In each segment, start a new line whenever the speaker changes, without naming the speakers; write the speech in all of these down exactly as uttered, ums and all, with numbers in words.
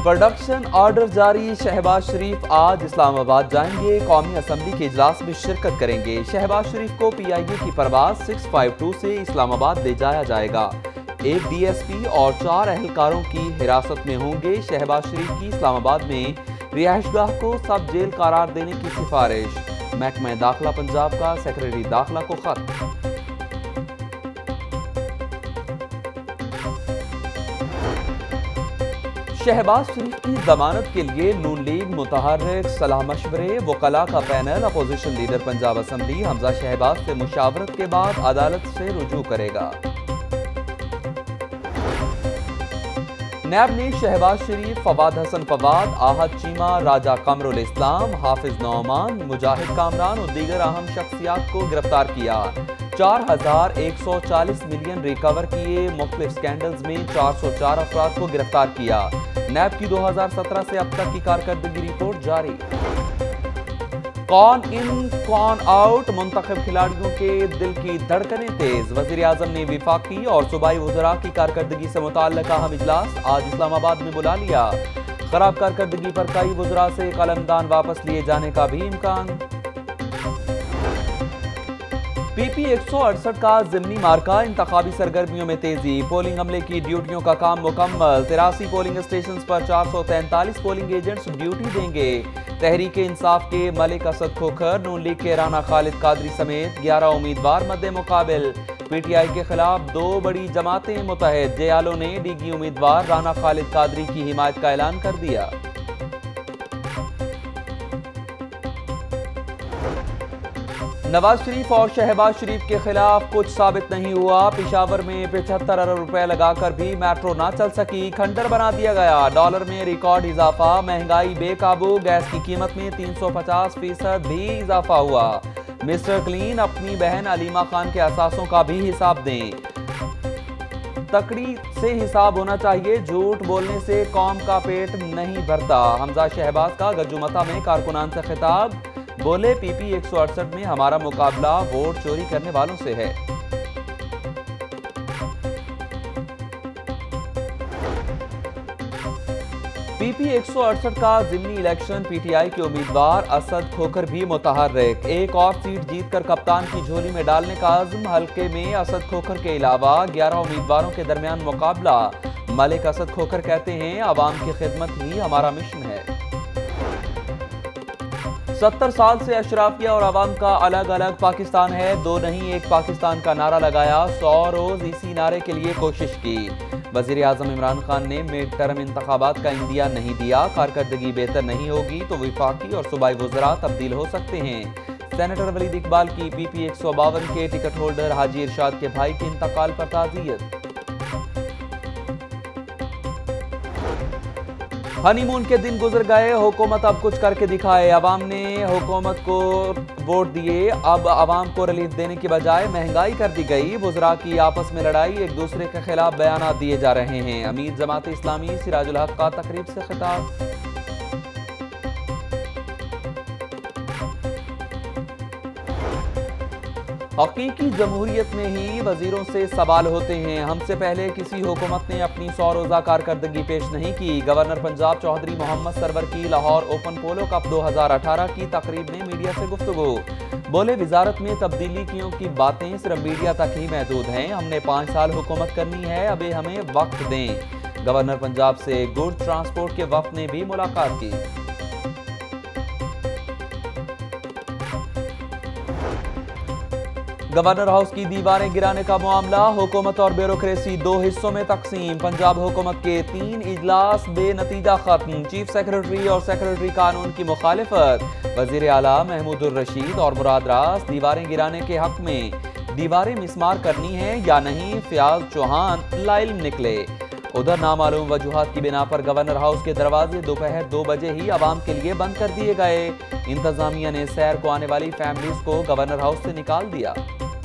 Production order जारी। शहबाज शरीफ आज इस्लामाबाद जाएंगे, कौमी असम्बली के इजलास में शिरकत करेंगे। शहबाज शरीफ को पी आई ए की परवाज सिक्स फाइव टू से इस्लामाबाद ले जाया जाएगा। एक डी एस पी और चार अहलकारों की हिरासत में होंगे। शहबाज शरीफ की इस्लामाबाद में रिहाइशगाह को सब जेल करार देने की सिफारिश। महकमा दाखिला पंजाब का सेक्रेटरी दाखिला को खत। शहबाज शरीफ की जमानत के लिए नून लीग मुतहर्रिक सलाह मशवरे वकला का panel opposition leader Punjab assembly Hamza Shahbaz से मुशावरत के बाद अदालत से रुजू करेगा। नैब ने शहबाज शरीफ, फवाद हसन फवाद, आहद चीमा, राजा कमरुल इस्लाम, हाफिज नौमान, मुजाहिद कामरान और दीगर अहम शख्सियात को गिरफ्तार किया। चार हजार एक सौ चालीस मिलियन रिकवर किए। मुख्तलिफ स्कैंडल्स में चार सौ चार अफराद को गिरफ्तार किया। नैब की दो हजार सत्रह से अब तक की कारकर्दगी रिपोर्ट जारी। कौन इन कौन आउट, मुंतखब खिलाड़ियों के दिल की धड़कनें तेज। वजीर आजम ने विफाकी और सूबाई वज़रा की कारकर्दगी से मुताल्लिक़ अहम इजलास आज इस्लामाबाद में बुला लिया। खराब कारकर्दगी पर कई वज़रा से कलमदान वापस लिए जाने का भी इम्कान। पी पी एक सौ अड़सठ का ज़िमनी मार्का, इंतखाबी सरगर्मियों में तेजी। पोलिंग अमले की ड्यूटियों का काम मुकम्मल। तिरासी पोलिंग स्टेशन पर चार सौ तैंतालीस पोलिंग एजेंट्स ड्यूटी देंगे। तहरीक इंसाफ के मलिक असद खोखर, नून लीग के राना खालिद कादरी समेत ग्यारह उम्मीदवार मद्दे मुकाबिल। पी टी आई के खिलाफ दो बड़ी जमातें मुतहद। जयालों ने डीगी उम्मीदवार राना खालिद कादरी की हिमायत का ऐलान कर दिया। नवाज शरीफ और शहबाज शरीफ के खिलाफ कुछ साबित नहीं हुआ। पिशावर में पचहत्तर अरब रुपए लगाकर भी मेट्रो ना चल सकी, खंडर बना दिया गया। डॉलर में रिकॉर्ड इजाफा, महंगाई बेकाबू। गैस की कीमत में तीन सौ पचास फीसद भी इजाफा हुआ। मिस्टर क्लीन अपनी बहन अलीमा खान के असासों का भी हिसाब दें। तकड़ी से हिसाब होना चाहिए, झूठ बोलने से कौम का पेट नहीं भरता। हमजा शहबाज का गजुमता में कारकुनान से खिताब, बोले पी पी एक सौ अड़सठ में हमारा मुकाबला वोट चोरी करने वालों से है। पी पी एक सौ अड़सठ का ज़िमनी इलेक्शन, पी टी आई के उम्मीदवार असद खोखर भी मुतहर्रिक। एक और सीट जीतकर कप्तान की झोली में डालने का अज़्म। हल्के में असद खोखर के अलावा ग्यारह उम्मीदवारों के दरमियान मुकाबला। मलिक असद खोखर कहते हैं, आवाम की खिदमत ही हमारा मिशन है। सत्तर साल से अशराफिया और आवाम का अलग अलग पाकिस्तान है, दो नहीं एक पाकिस्तान का नारा लगाया। सौ रोज इसी नारे के लिए कोशिश की। वजीर आजम इमरान खान ने मिड टर्म इंतखाबात का इंदिया नहीं दिया। कारकर्दगी बेहतर नहीं होगी तो विफाकी और सूबाई वज़रा तब्दील हो सकते हैं। सेनेटर वलीद इकबाल की पी पी एक सौ बावन के टिकट होल्डर हाजी इरशाद के भाई के इंतकाल पर ताज़ियत। हनीमून के दिन गुजर गए, हुकूमत अब कुछ करके दिखाए। अवाम ने हुकूमत को वोट दिए, अब अवाम को रिलीफ देने की बजाय महंगाई कर दी गई। वज़रा की आपस में लड़ाई, एक दूसरे के खिलाफ बयानात दिए जा रहे हैं। अमीर जमात इस्लामी सिराजुल हक का तकरीब से खिताब। हकीकी जमहूरियत में ही वजीरों से सवाल होते हैं। हमसे पहले किसी हुकूमत ने अपनी सौ रोज़ा कारकर्दगी पेश नहीं की। गवर्नर पंजाब चौधरी मोहम्मद सरवर की लाहौर ओपन पोलो कप दो हजार अठारह की तकरीब में मीडिया से गुफ्तगू। बोले, वजारत में तब्दीलियों की बातें सिर्फ मीडिया तक ही महदूद हैं। हमने पाँच साल हुकूमत करनी है, अभी हमें वक्त दें। गवर्नर पंजाब से गुड ट्रांसपोर्ट के वफ्द ने भी मुलाकात की। गवर्नर हाउस की दीवारें गिराने का मामला, हुकूमत और ब्यूरोक्रेसी दो हिस्सों में तकसीम। पंजाब हुकूमत के तीन इजलास बेनतीजा खत्म। चीफ सेक्रेटरी और सेक्रेटरी कानून की मुखालिफत। वजीर आला महमूदुर रशीद और मुराद रास दीवारें गिराने के हक में। दीवारें मिसमार करनी है या नहीं, फयाज चौहान लाइल निकले। उधर नामालूम वजूहात की बिना पर गवर्नर हाउस के दरवाजे दोपहर दो बजे ही आवाम के लिए बंद कर दिए गए। इंतजामिया ने सैर को आने वाली फैमिलीज को गवर्नर हाउस से निकाल दिया।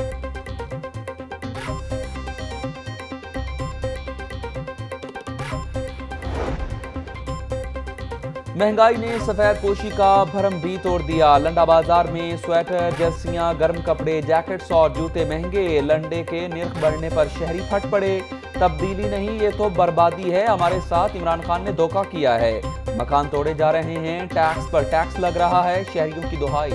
महंगाई ने सफेद पोशी का भरम भी तोड़ दिया। लंडा बाजार में स्वेटर, जर्सियां, गर्म कपड़े, जैकेट्स और जूते महंगे। लंडे के निर्ख बढ़ने पर शहरी फट पड़े। तब्दीली नहीं, ये तो बर्बादी है। हमारे साथ इमरान खान ने धोखा किया है। मकान तोड़े जा रहे हैं, टैक्स पर टैक्स लग रहा है, शहरियों की दुहाई।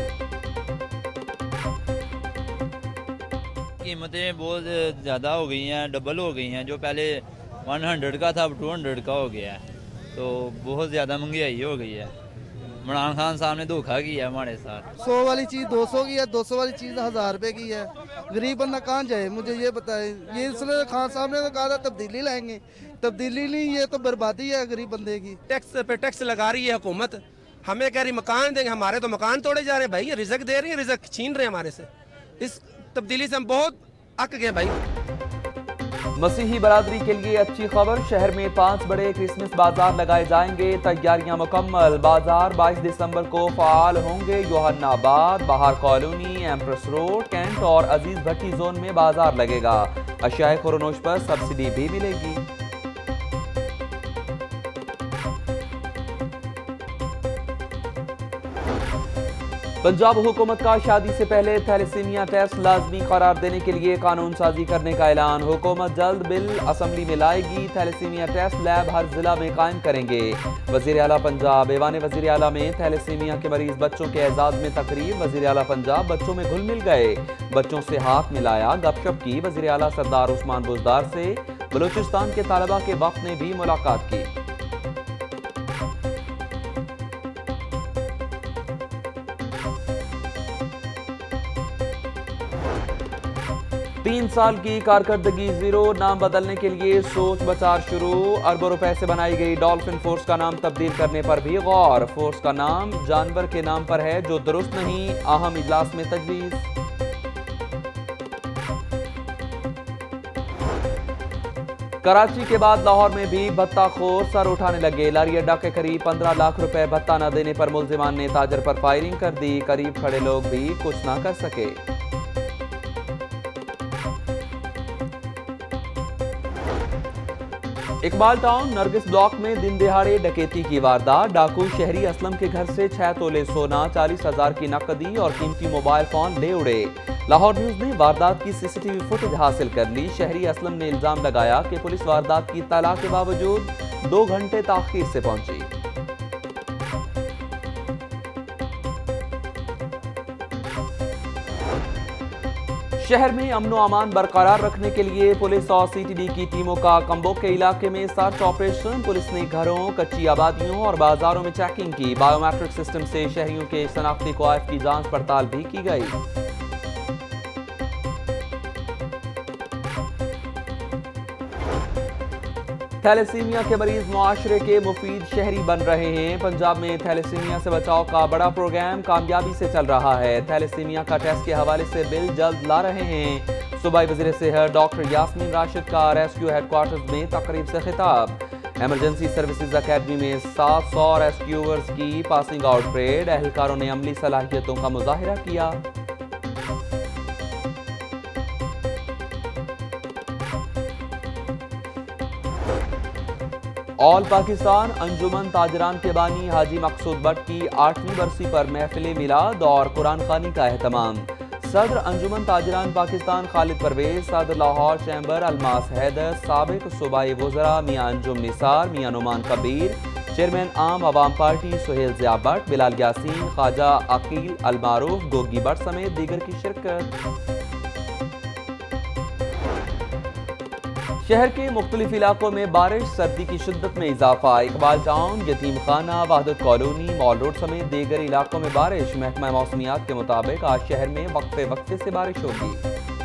कीमतें बहुत ज़्यादा हो गई हैं, डबल हो गई हैं। जो पहले सौ का था अब दो सौ का हो गया है, तो बहुत ज़्यादा महंगाई हो गई है। इमरान खान साहब ने धोखा किया हमारे साथ।
सौ वाली चीज़ दो सौ की है, दो सौ वाली चीज़ हज़ार रुपए की है। गरीब बंदा कहाँ जाए, मुझे ये बताए। ये इसलिए खान साहब ने तो कहा था तब्दीली लाएंगे, तब्दीली नहीं, ये तो बर्बादी है गरीब बंदे की।
टैक्स पे टैक्स लगा रही है हुकूमत, हमें कह रही मकान देंगे, हमारे तो मकान तोड़े जा रहे हैं भाई। रिजक दे रही है, रिजक छीन रहे हैं हमारे से। इस तब्दीली से हम बहुत अक गए भाई।
मसीही बरादरी के लिए अच्छी खबर, शहर में पांच बड़े क्रिसमस बाजार लगाए जाएंगे, तैयारियां मुकम्मल। बाजार बाईस दिसंबर को फाल होंगे। योहन्नाबाद, बाहर कॉलोनी, एम्प्रेस रोड, कैंट और अजीज भट्टी जोन में बाजार लगेगा। अशियाए खुरनोश पर सब्सिडी भी मिलेगी। पंजाब हुकूमत का शादी से पहले थैलेसीमिया टेस्ट लाजमी करार देने के लिए कानून साजी करने का ऐलान। हुकूमत जल्द बिल असम्बली में लाएगी। थैलेसीमिया टेस्ट लैब हर जिला में कायम करेंगे। वजीर आला पंजाब ऐवान वजीर आला में थैलेसीमिया के मरीज बच्चों के एजाज में तकरीब। वजीर आला पंजाब बच्चों में घुल मिल गए, बच्चों से हाथ मिलाया, गपशप की। वजीर आला सरदार उस्मान बुजदार से बलूचिस्तान के तालबा के वक्त ने भी मुलाकात की। तीन साल की कारकर्दगी जीरो, नाम बदलने के लिए सोच बचार शुरू। अरबों रुपए से बनाई गई डॉल्फिन फोर्स का नाम तब्दील करने पर भी गौर। फोर्स का नाम जानवर के नाम पर है जो दुरुस्त नहीं, अहम इजलास में तजवीज। कराची के बाद लाहौर में भी भत्ताखोर सर उठाने लगे। लारी अड्डा के करीब पंद्रह लाख रुपए भत्ता न देने पर मुल्जिमान ने ताजर पर फायरिंग कर दी। करीब खड़े लोग भी कुछ न कर सके। इकबाल टाउन नरगिस ब्लॉक में दिन दिहाड़े डकैती की वारदात। डाकू शहरी असलम के घर से छह तोले सोना, चालीस हजार की नकदी और कीमती मोबाइल फोन ले उड़े। लाहौर न्यूज ने वारदात की सीसीटीवी फुटेज हासिल कर ली। शहरी असलम ने इल्जाम लगाया कि पुलिस वारदात की इत्तला के बावजूद दो घंटे ताखीर से पहुंची। शहर में अमनो अमान बरकरार रखने के लिए पुलिस और सीटीडी की टीमों का कंबोक के इलाके में सर्च ऑपरेशन। पुलिस ने घरों, कच्ची आबादियों और बाजारों में चेकिंग की। बायोमेट्रिक सिस्टम से शहरियों के शनाख्ती क्वाइफ की जांच पड़ताल भी की गई। थैलेसीमिया के मरीज मुआशरे के मुफीद शहरी बन रहे हैं। पंजाब में थैलेसीमिया से बचाव का बड़ा प्रोग्राम कामयाबी से चल रहा है। थैलेसीमिया का टेस्ट के हवाले से बिल जल्द ला रहे हैं। सूबाई वज़ीर सेहत डॉक्टर यास्मीन राशिद का रेस्क्यू हेडक्वार्टर्स में तकरीब से खिताब। एमरजेंसी सर्विसेज अकेडमी में सात सौ रेस्क्यूअर्स की पासिंग आउट परेड। एहलकारों ने अमली सलाहियतों का मुजाहिरा किया। ऑल पाकिस्तान अंजुमन ताजरान के बानी हाजी मकसूद भट्ट की आठवीं बरसी पर महफिल मिलाद और कुरान खानी का एहतमाम। सदर अंजुमन ताजरान पाकिस्तान खालिद परवेज, सदर लाहौर चैम्बर अलमास हैदर, साबिक सूबाई वज़रा मियां अंजुम निसार, मियां नुमान कबीर, चेयरमैन आम आवाम पार्टी सुहेल ज़िया भट्ट, बिलाल यासीन, ख्वाजा अकील अलमारूफ, गोगी भट्ट समेत दीगर की शिरकत। शहर के मुख्तलिफ इलाकों में बारिश, सर्दी की शिद्दत में इजाफा। इकबाल टाउन, यतीम खाना, वहदत कॉलोनी, मॉल रोड समेत दीगर इलाकों में बारिश। महकमा मौसमियात के मुताबिक आज शहर में वक्फे वक्फे से बारिश होगी।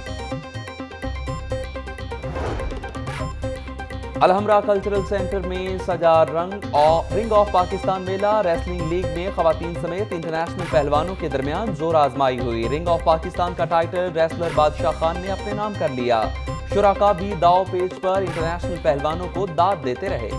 अलहमरा कल्चरल सेंटर में सजा रंग और रिंग ऑफ पाकिस्तान मेला। रेसलिंग लीग में खवातीन समेत इंटरनेशनल पहलवानों के दरमियान जोर आजमाई हुई। रिंग ऑफ पाकिस्तान का टाइटल रेसलर बादशाह खान ने अपने नाम कर लिया। शुराका भी दाव पेच पर इंटरनेशनल पहलवानों को दाद देते रहे।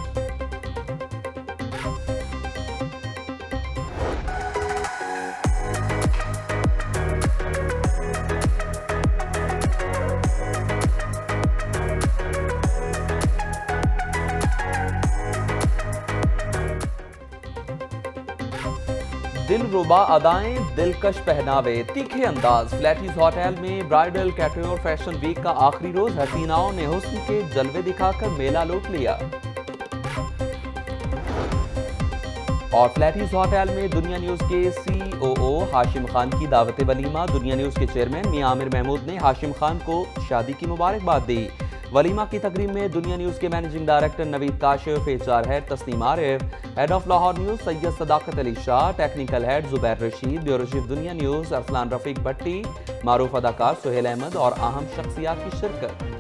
दिलरुबा अदाएं, दिलकश पहनावे, तीखे अंदाज। फ्लैटीज होटल में ब्राइडल कैटरियर फैशन वीक का आखिरी रोज हसीनाओं ने हुस्न के जलवे दिखाकर मेला लूट लिया। और फ्लैटीज होटल में दुनिया न्यूज के सीओओ हाशिम खान की दावत वलीमा। दुनिया न्यूज के चेयरमैन मियां आमिर महमूद ने हाशिम खान को शादी की मुबारकबाद दी। वलीमा की तकरीब में दुनिया न्यूज के managing director Naveed Kashif, HR head Tasneem Arif, head of Lahore news Syed Sadaqat Ali Shah, technical head Zubair Rasheed, bureau chief Dunya news Arsalan Rafiq Bhatti, मारूफ अदाकार सुहेल अहमद और अहम शख्सियात की शिरकत।